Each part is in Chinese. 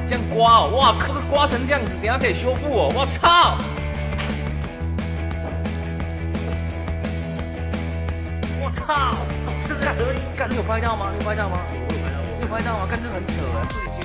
这样刮哦，哇，这个刮成这样子，等下可以修复哦，我操！我操！这个合音，干你有拍到吗？你有拍到吗？你有拍到吗？干这很扯啊！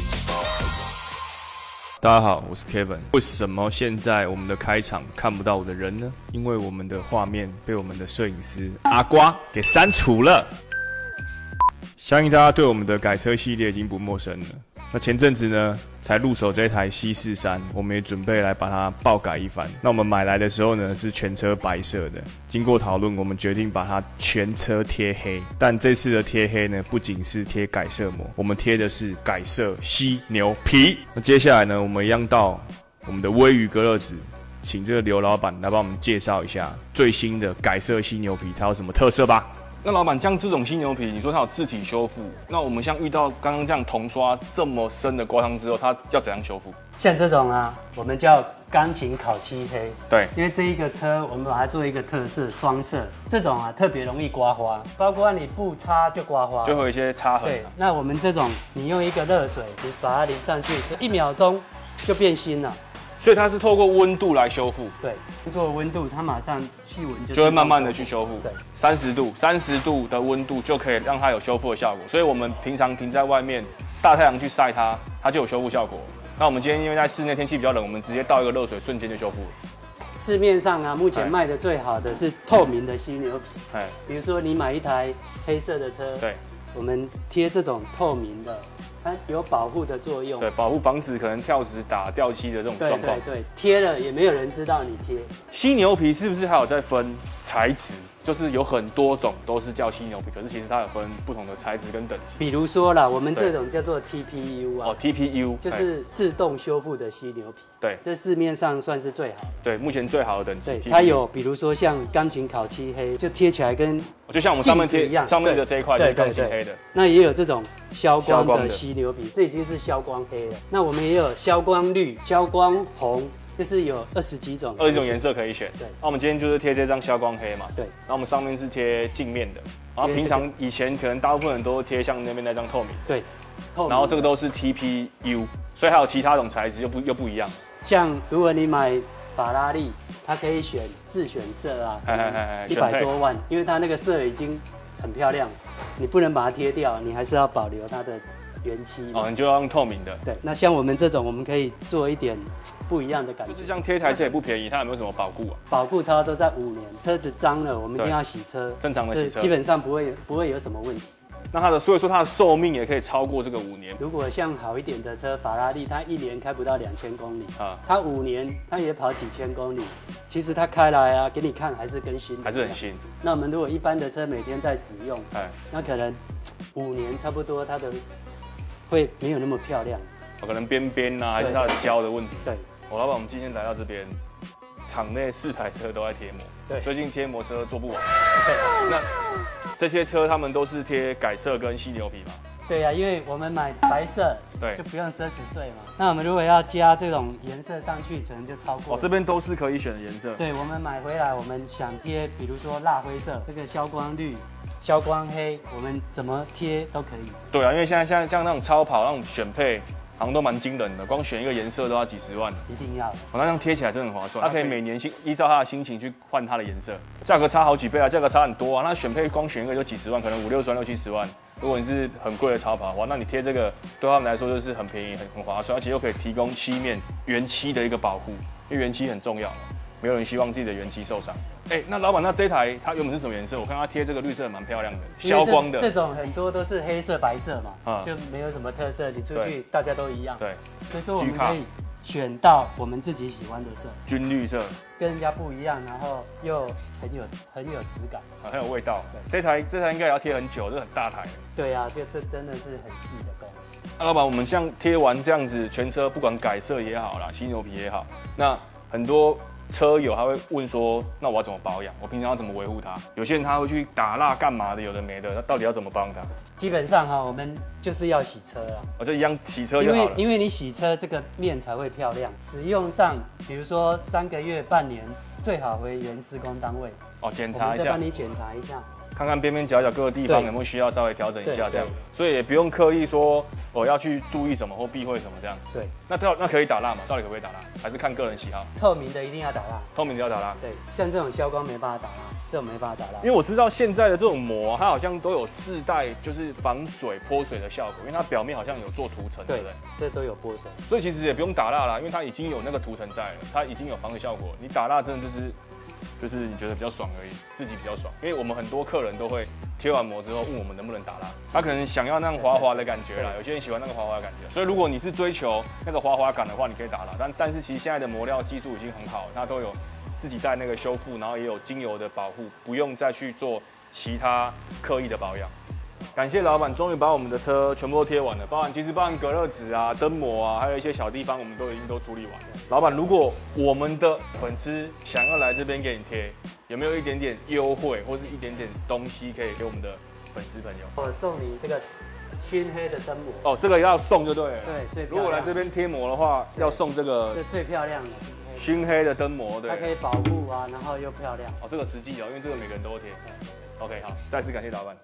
大家好，我是 Kevin。为什么现在我们的开场看不到我的人呢？因为我们的画面被我们的摄影师阿瓜给删除了。相信大家对我们的改车系列已经不陌生了。那前阵子呢，才入手这台C43，我们也准备来把它爆改一番。那我们买来的时候呢，是全车白色的。经过讨论，我们决定把它全车贴黑。但这次的贴黑呢，不仅是贴改色膜，我们贴的是改色犀牛皮。那接下来呢，我们一样到我们的微鱼隔热纸，请这个刘老板来帮我们介绍一下最新的改色犀牛皮，它有什么特色吧。那老板，像这种犀牛皮，你说它有自体修复，那我们像遇到刚刚这样铜刷这么深的刮伤之后，它要怎样修复？ 像这种啊，我们叫钢琴烤漆黑。 对， 因为这一个车我们把它做一个特色双色，这种啊特别容易刮花，包括你不擦就刮花， 就会有一些擦痕。 对，那我们这种你用一个热水，你把它淋上去，这1秒钟就变新了。 所以它是透过温度来修复， 对，做温度，它马上细纹就会慢慢的去修复。 对 ，30度的温度就可以让它有修复的效果。所以我们平常停在外面，大太阳去晒它，它就有修复效果。那我们今天因为在室内天气比较冷，我们直接倒一个热水，瞬间就修复了。 市面上啊，目前卖的最好的是透明的犀牛皮。比如说你买一台黑色的车， 对， 我们贴这种透明的。它有保护的作用， 对，保护防止可能跳石打掉漆的这种状况。 对，贴了也没有人知道你贴。 犀牛皮是不是还有在分材质？就是有很多种都是叫犀牛皮，可是其实它有分不同的材质跟等级。 比如说啦，我们这种叫做 TPU 啊， 哦 ，TPU 就是自动修复的犀牛皮。 对， 这市面上算是最好的。 对，目前最好的等级。 对，它有比如说像钢琴烤漆黑，就贴起来跟就像我们上面贴上面的这一块就是钢琴黑的。 那也有这种消光的犀牛皮，这已经是消光黑了。那我们也有消光绿、消光红。就是有20几种颜色可以选。对，那我们今天就是贴这张消光黑嘛。对，然后我们上面是贴镜面的，然后平常以前可能大部分人都贴像那边那张透明。对，然后这个都是 TPU， 所以还有其他种材质又不一样。 像如果你买法拉利，它可以自选色啊，100多万，因为它那个色已经很漂亮，你不能把它贴掉，你还是要保留它的原漆。哦， 你就要用透明的。对， 那像我们这种，我们可以做一点不一样的感觉。 就是像贴台车也不便宜，它有没有什么保固啊？ 保固差不多在5年，车子脏了，我们一定要洗车。 正常的洗车， 基本上不会有什么问题。 那所以说它的寿命也可以超过这个5年。 如果像好一点的车，法拉利它1年开不到2000公里啊，它5年它也跑几千公里。其实它开来啊，给你看还是跟新的， 还是很新。 那我们如果一般的车每天在使用，那可能5年差不多它的会没有那么漂亮。 可能边啊，还是它的胶的问题。 对， 老板，我们今天来到这边，场内4台车都在贴膜。对，最近贴膜车做不完。对，那这些车他们都是贴改色跟犀牛皮嘛？ 对呀，因为我们买白色，对，就不用奢侈税嘛。那我们如果要加这种颜色上去，可能就超过。 这边都是可以选的颜色。 对，我们买回来，我们想贴，比如说蜡灰色，这个消光绿、消光黑，我们怎么贴都可以。 对啊，因为现在像那种超跑那种选配。好像都蛮惊人的，光选一个颜色都要几十万， 一定要。 那这样贴起来真的很划算，它可以每年依照它的心情去换它的颜色，价格差好几倍啊，价格差很多啊。那选配光选一个就几十万，可能50、60万、60、70万。如果你是很贵的超跑的话，那你贴这个对他们来说就是很便宜、很划算，而且又可以提供漆面原漆的一个保护，因为原漆很重要，没有人希望自己的原漆受伤。那老板，那这一台它原本是什么颜色？我看它贴这个绿色蛮漂亮的，消光的。 这种很多都是黑色、白色嘛，就没有什么特色。你出去大家都一样。对，所以说我们可以选到我们自己喜欢的色， 军绿色， 跟人家不一样，然后又很有质感， 很有味道。这台应该也要贴很久，这很大台。 对啊，这真的是很细的工。 老板，我们像贴完这样子，全车不管改色也好啦，犀牛皮也好，那很多车友他会问说，那我要怎么保养？我平常要怎么维护它？有些人他会去打蜡干嘛的，有的没的，那到底要怎么帮它？ 基本上我们就是要洗车啊， 就一样洗车就好了。 因为你洗车这个面才会漂亮。使用上，比如说3个月、半年，最好回原施工单位检查一下。我们再帮你检查一下。 看看边边角角各个地方有没有需要稍微调整一下这样，所以也不用刻意说要去注意什么或避讳什么这样。 对， 那可以打蜡吗？到底可不可以打蜡？还是看个人喜好？ 透明的一定要打蜡， 透明的要打蜡。 对，像这种消光没办法打蜡，这种没办法打蜡。 因为我知道现在的这种膜，它好像都有自带就是防水泼水的效果，因为它表面好像有做涂层，对不对？ 这都有泼水， 所以其实也不用打蜡啦，因为它已经有那个涂层在了，它已经有防水效果。你打蜡真的就是你觉得比较爽而已，自己比较爽。因为我们很多客人都会贴完膜之后问我们能不能打蜡，他可能想要那样滑滑的感觉啦，有些人喜欢那个滑滑的感觉。所以如果你是追求那个滑滑感的话，你可以打蜡。但是其实现在的膜料技术已经很好，它都有自己带那个修复，然后也有精油的保护，不用再去做其他刻意的保养。感谢老板，终于把我们的车全部都贴完了，包含隔热纸啊、灯膜啊，还有一些小地方，我们都已经都处理完了。老板，如果我们的粉丝想要来这边给你贴，有没有一点点优惠，或是一点点东西可以给我们的粉丝朋友？ 我送你这个熏黑的灯膜。 哦，这个要送就对了。 对，最漂亮。 如果来这边贴膜的话，要送这个。 这最漂亮的熏黑的灯膜，对。 它可以保护啊，然后又漂亮。 哦，这个实际哦，因为这个每个人都会贴。OK， 好，再次感谢老板。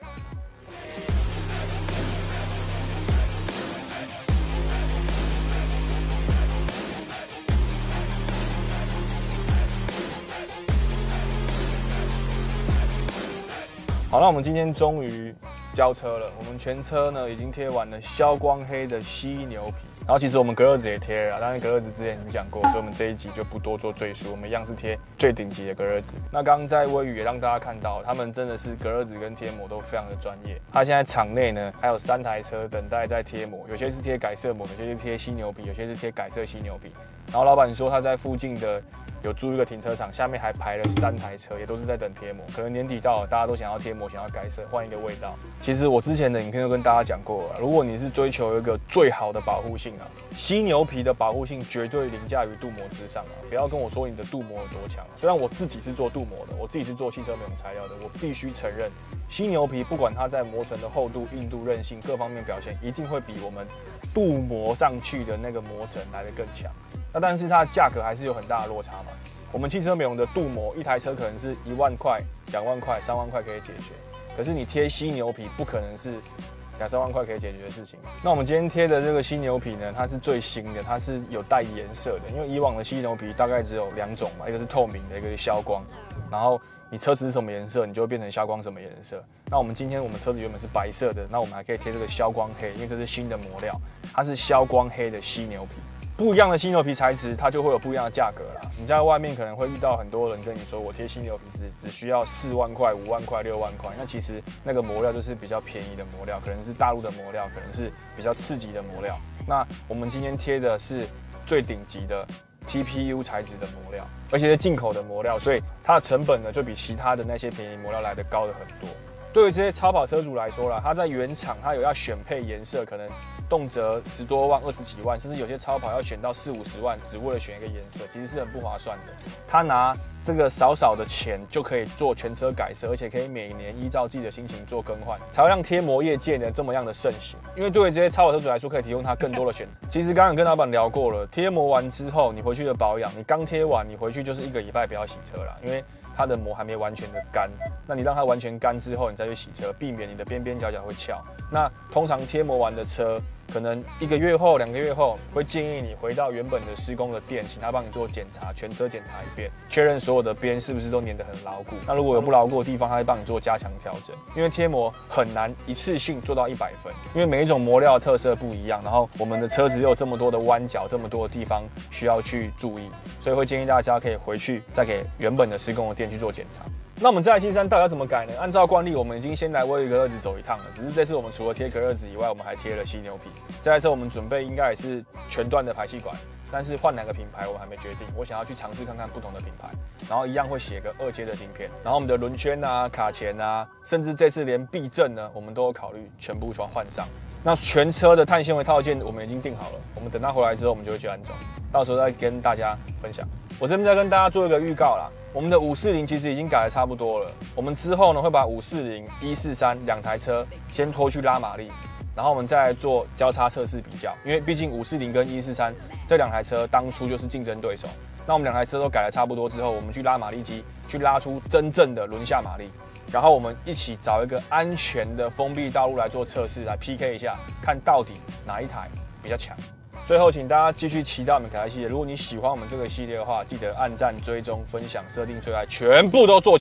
好，那我们今天终于交车了。我们全车呢已经贴完了消光黑的犀牛皮，然后其实我们隔热纸也贴了，当然隔热纸之前已经讲过，所以我们这一集就不多做赘述。我们一样是贴最顶级的隔热纸。那刚刚在微语也让大家看到，他们真的是隔热纸跟贴膜都非常的专业。他现在场内呢还有3台车等待在贴膜，有些是贴改色膜，有些是贴犀牛皮，有些是贴改色犀牛皮。然后老板说他在附近的有租一个停车场，下面还排了3台车，也都是在等贴膜。可能年底到了，大家都想要贴膜，想要改色，换一个味道。其实我之前的影片都跟大家讲过了，如果你是追求一个最好的保护性啊，犀牛皮的保护性绝对凌驾于镀膜之上啊！不要跟我说你的镀膜有多强，虽然我自己是做镀膜的，我自己是做汽车美容材料的，我必须承认，犀牛皮不管它在磨层的厚度、硬度、韧性各方面表现，一定会比我们镀膜上去的那个磨层来得更强。那但是它的价格还是有很大的落差嘛。我们汽车美容的镀膜，一台车可能是1万块、2万块、3万块可以解决，可是你贴犀牛皮不可能是2、3万块可以解决的事情。那我们今天贴的这个犀牛皮呢，它是最新的，它是有带颜色的，因为以往的犀牛皮大概只有2种嘛，一个是透明的，一个是消光，然后你车子是什么颜色，你就会变成消光什么颜色。那我们今天我们车子原本是白色的，那我们还可以贴这个消光黑，因为这是新的膜料，它是消光黑的犀牛皮。不一样的犀牛皮材质，它就会有不一样的价格啦。你在外面可能会遇到很多人跟你说，我贴犀牛皮只需要4万块、5万块、6万块。那其实那个膜料就是比较便宜的膜料，可能是大陆的膜料，可能是比较刺激的膜料。那我们今天贴的是最顶级的 TPU 材质的膜料，而且是进口的膜料，所以它的成本呢就比其他的那些便宜膜料来得高的很多。对于这些超跑车主来说啦，他在原厂他有要选配颜色，可能动辄10多万、20几万，甚至有些超跑要选到40、50万，只为了选一个颜色，其实是很不划算的。他拿这个少少的钱就可以做全车改色，而且可以每年依照自己的心情做更换，才会让贴膜业界呢这么样的盛行。因为对于这些超跑车主来说，可以提供他更多的选择。其实刚刚跟老板聊过了，贴膜完之后，你回去的保养，你刚贴完，你回去就是1个礼拜不要洗车啦，因为它的膜还没完全的干，那你让它完全干之后，你再去洗车，避免你的边边角角会翘。那通常贴膜完的车，可能1个月后、2个月后，会建议你回到原本的施工的店，请他帮你做检查，全车检查一遍，确认所有的边是不是都粘得很牢固。那如果有不牢固的地方，他会帮你做加强调整。因为贴膜很难一次性做到100分，因为每一种膜料的特色不一样，然后我们的车子又有这么多的弯角，这么多的地方需要去注意，所以会建议大家可以回去再给原本的施工的店去做检查。那我们这台新山到底要怎么改呢？按照惯例，我们已经先来威宇隔热纸走一趟了。只是这次我们除了贴隔热纸以外，我们还贴了犀牛皮。这台车我们准备应该也是全段的排气管，但是换哪个品牌我还没决定。我想要去尝试看看不同的品牌，然后一样会写个2阶的晶片。然后我们的轮圈啊、卡钳啊，甚至这次连避震呢，我们都有考虑全部换上。那全车的碳纤维套件我们已经订好了，我们等它回来之后，我们就会去安装，到时候再跟大家分享。我这边再跟大家做一个预告啦，我们的540其实已经改得差不多了。我们之后呢会把540、143两台车先拖去拉马力，然后我们再来做交叉测试比较，因为毕竟540跟143这两台车当初就是竞争对手。那我们两台车都改得差不多之后，我们去拉马力机，去拉出真正的轮下马力。 然后我们一起找一个安全的封闭道路来做测试，来 PK 一下，看到底哪一台比较强。最后，请大家继续期待我们凯台系列。如果你喜欢我们这个系列的话，记得按赞、追踪、分享、设定最爱，全部都做起来。